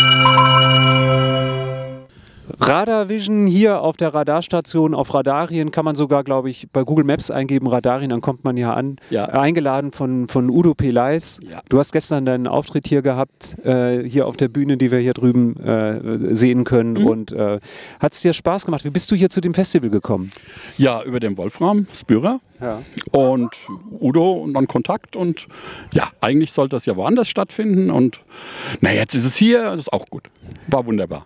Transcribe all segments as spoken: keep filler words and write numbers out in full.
Radar Vision hier auf der Radarstation auf Radarien, kann man sogar, glaube ich, bei Google Maps eingeben, Radarien, dann kommt man ja an. Ja. Eingeladen von, von Udo Peleis. Ja. Du hast gestern deinen Auftritt hier gehabt, äh, hier auf der Bühne, die wir hier drüben äh, sehen können. Mhm. Und äh, hat es dir Spaß gemacht? Wie bist du hier zu dem Festival gekommen? Ja, über den Wolfram Spürer. Ja. Und Udo und dann Kontakt und ja, eigentlich sollte das ja woanders stattfinden und na, jetzt ist es hier, das ist auch gut. War wunderbar.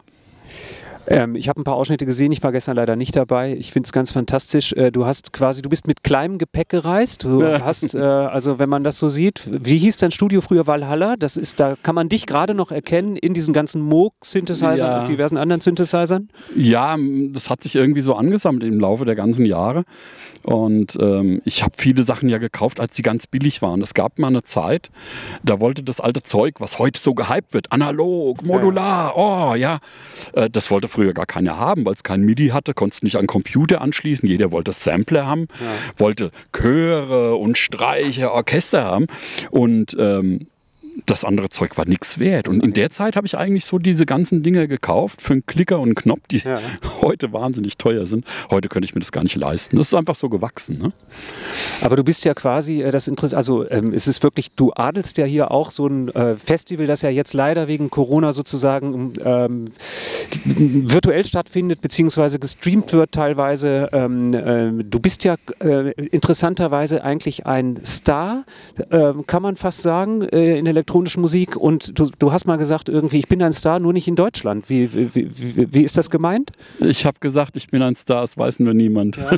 Ähm, ich habe ein paar Ausschnitte gesehen, ich war gestern leider nicht dabei. Ich finde es ganz fantastisch. Äh, du hast quasi, du bist mit kleinem Gepäck gereist. Du hast, äh, also wenn man das so sieht, wie hieß dein Studio früher? Valhalla? Das ist, da kann man dich gerade noch erkennen in diesen ganzen Moog-Synthesizern ja. und diversen anderen Synthesizern? Ja, das hat sich irgendwie so angesammelt im Laufe der ganzen Jahre. Und ähm, ich habe viele Sachen ja gekauft, als die ganz billig waren. Es gab mal eine Zeit, da wollte das alte Zeug, was heute so gehypt wird, analog, modular, oh ja, äh, das wollte früher gar keiner haben, weil es kein MIDI hatte, konntest nicht an den Computer anschließen, jeder wollte Sampler haben, ja. wollte Chöre und Streicher, Orchester haben und ähm, das andere Zeug war nichts wert. Und in der Zeit habe ich eigentlich so diese ganzen Dinge gekauft für einen Klicker und einen Knopf, die ja. heute wahnsinnig teuer sind. Heute könnte ich mir das gar nicht leisten. Das ist einfach so gewachsen. Ne? Aber du bist ja quasi, das Interesse, also ähm, es ist wirklich, du adelst ja hier auch so ein äh, Festival, das ja jetzt leider wegen Corona sozusagen ähm, virtuell stattfindet, beziehungsweise gestreamt wird teilweise. Ähm, äh, du bist ja äh, interessanterweise eigentlich ein Star, äh, kann man fast sagen, äh, in der elektronischen Musik und du, du hast mal gesagt irgendwie, ich bin ein Star, nur nicht in Deutschland. Wie, wie, wie, wie ist das gemeint? Ich habe gesagt, ich bin ein Star, es weiß nur niemand. Ja.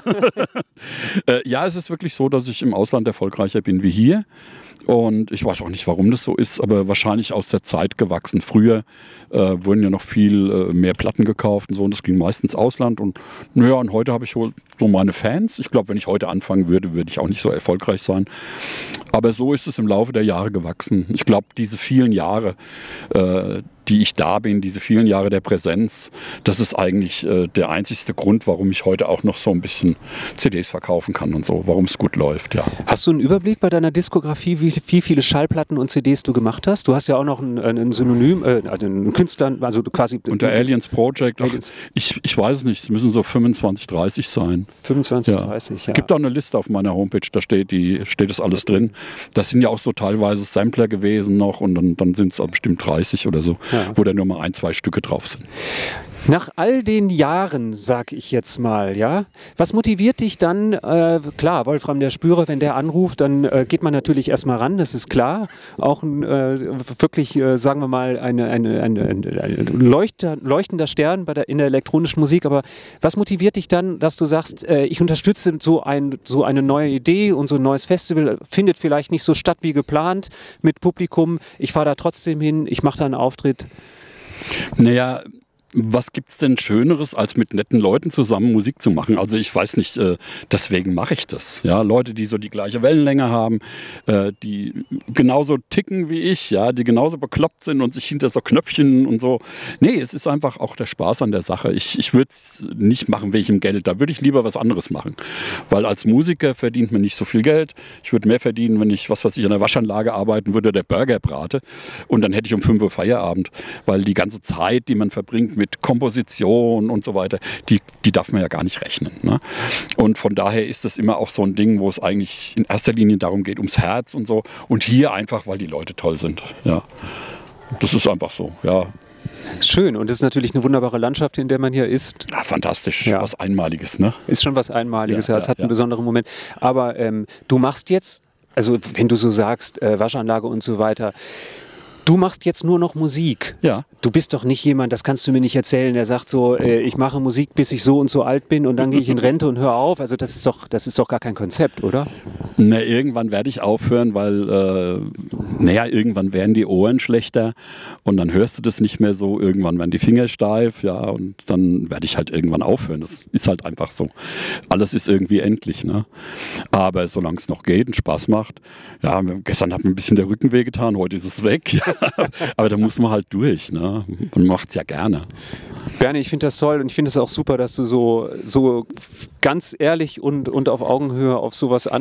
äh, ja, es ist wirklich so, dass ich im Ausland erfolgreicher bin wie hier. Und ich weiß auch nicht, warum das so ist, aber wahrscheinlich aus der Zeit gewachsen. Früher äh, wurden ja noch viel äh, mehr Platten gekauft und so, und das ging meistens Ausland. Und naja, und heute habe ich wohl so meine Fans. Ich glaube, wenn ich heute anfangen würde, würde ich auch nicht so erfolgreich sein. Aber so ist es im Laufe der Jahre gewachsen. Ich glaube, diese vielen Jahre, äh, die ich da bin, diese vielen Jahre der Präsenz, das ist eigentlich äh, der einzigste Grund, warum ich heute auch noch so ein bisschen C Ds verkaufen kann und so, warum es gut läuft, ja. Hast du einen Überblick bei deiner Diskografie, wie, wie viele Schallplatten und C Ds du gemacht hast? Du hast ja auch noch ein, ein Synonym, äh, einen Künstler, also quasi... Unter Aliens Project, ach, ich, ich weiß es nicht, es müssen so fünfundzwanzig, dreißig sein. fünfundzwanzig, dreißig, ja. Es gibt auch eine Liste auf meiner Homepage, da steht, die, steht das alles drin. Das sind ja auch so teilweise Sampler gewesen noch und dann, dann sind es bestimmt dreißig oder so. Ja. Wo da nur mal ein, zwei Stücke drauf sind. Nach all den Jahren, sag ich jetzt mal, ja, was motiviert dich dann, äh, klar, Wolfram der Spürer, wenn der anruft, dann äh, geht man natürlich erstmal ran, das ist klar, auch ein äh, wirklich, äh, sagen wir mal, eine, eine, eine, eine leuchter, leuchtender Stern bei der, in der elektronischen Musik, aber was motiviert dich dann, dass du sagst, äh, ich unterstütze so, ein, so eine neue Idee und so ein neues Festival, findet vielleicht nicht so statt wie geplant mit Publikum, ich fahre da trotzdem hin, ich mache da einen Auftritt? Naja, was gibt es denn Schöneres, als mit netten Leuten zusammen Musik zu machen? Also ich weiß nicht, äh, deswegen mache ich das. Ja? Leute, die so die gleiche Wellenlänge haben, äh, die genauso ticken wie ich, ja? Die genauso bekloppt sind und sich hinter so Knöpfchen und so. Nee, es ist einfach auch der Spaß an der Sache. Ich, ich würde es nicht machen wegen dem Geld. Da würde ich lieber was anderes machen. Weil als Musiker verdient man nicht so viel Geld. Ich würde mehr verdienen, wenn ich, was weiß ich, an der Waschanlage arbeiten würde, der Burger brate. Und dann hätte ich um fünf Uhr Feierabend. Weil die ganze Zeit, die man verbringt mit mit Komposition und so weiter, die, die darf man ja gar nicht rechnen. Ne? Und von daher ist das immer auch so ein Ding, wo es eigentlich in erster Linie darum geht, ums Herz und so. Und hier einfach, weil die Leute toll sind. Ja. Das ist einfach so, ja. Schön, und es ist natürlich eine wunderbare Landschaft, in der man hier ist. Ja, fantastisch, ja. Was Einmaliges, ne? Ist schon was Einmaliges, ja, ja. Es hat ja. einen besonderen Moment. Aber ähm, du machst jetzt, also wenn du so sagst, äh, Waschanlage und so weiter, du machst jetzt nur noch Musik. Ja. Du bist doch nicht jemand, das kannst du mir nicht erzählen, der sagt so, äh, ich mache Musik, bis ich so und so alt bin und dann gehe ich in Rente und höre auf. Also das ist doch, das ist doch gar kein Konzept, oder? Na, irgendwann werde ich aufhören, weil, äh, naja, irgendwann werden die Ohren schlechter und dann hörst du das nicht mehr so. Irgendwann werden die Finger steif, ja, und dann werde ich halt irgendwann aufhören. Das ist halt einfach so. Alles ist irgendwie endlich, ne? Aber solange es noch geht und Spaß macht, ja, gestern hat mir ein bisschen der Rücken wehgetan, heute ist es weg, ja. Aber da muss man halt durch, ne? Man macht es ja gerne. Bernie, ich finde das toll und ich finde es auch super, dass du so, so ganz ehrlich und, und auf Augenhöhe auf sowas antwortest.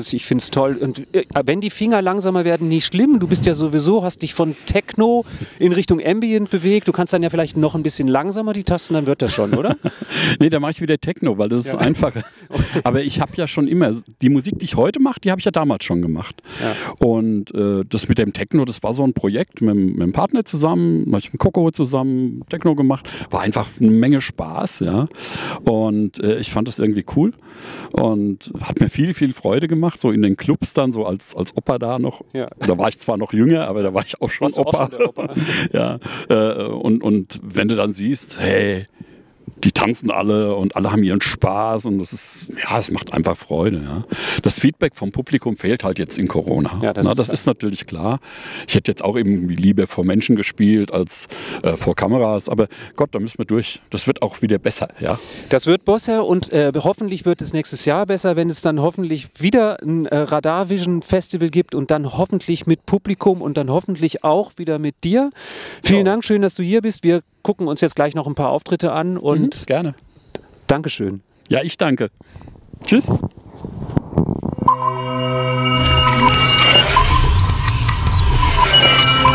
ist. Ich finde es toll. Und äh, wenn die Finger langsamer werden, nicht schlimm. Du bist ja sowieso, hast dich von Techno in Richtung Ambient bewegt. Du kannst dann ja vielleicht noch ein bisschen langsamer die Tasten, dann wird das schon, oder? Nee, da mache ich wieder Techno, weil das ist ja einfacher. Aber ich habe ja schon immer, die Musik, die ich heute mache, die habe ich ja damals schon gemacht. Ja. Und äh, das mit dem Techno, das war so ein Projekt mit, mit einem Partner zusammen, mit dem Coco zusammen Techno gemacht. War einfach eine Menge Spaß, ja. Und äh, ich fand das irgendwie cool und hat mir viel, viel Freude gemacht, so in den Clubs dann, so als, als Opa da noch. Ja. Da war ich zwar noch jünger, aber da war ich auch schon Opa. Auch schon der Opa. Ja, äh, und, und wenn du dann siehst, hey, die tanzen alle und alle haben ihren Spaß und das ist, ja, es macht einfach Freude. Ja. Das Feedback vom Publikum fehlt halt jetzt in Corona. Ja, das, Na, ist, das ist natürlich klar. Ich hätte jetzt auch irgendwie lieber vor Menschen gespielt als äh, vor Kameras, aber Gott, da müssen wir durch. Das wird auch wieder besser. Ja. Das wird besser und äh, hoffentlich wird es nächstes Jahr besser, wenn es dann hoffentlich wieder ein äh, Radar Vision Festival gibt und dann hoffentlich mit Publikum und dann hoffentlich auch wieder mit dir. Vielen ja. Dank, schön, dass du hier bist. Wir gucken uns jetzt gleich noch ein paar Auftritte an und mhm, gerne. Dankeschön. Ja, ich danke. Tschüss. We'll be right back.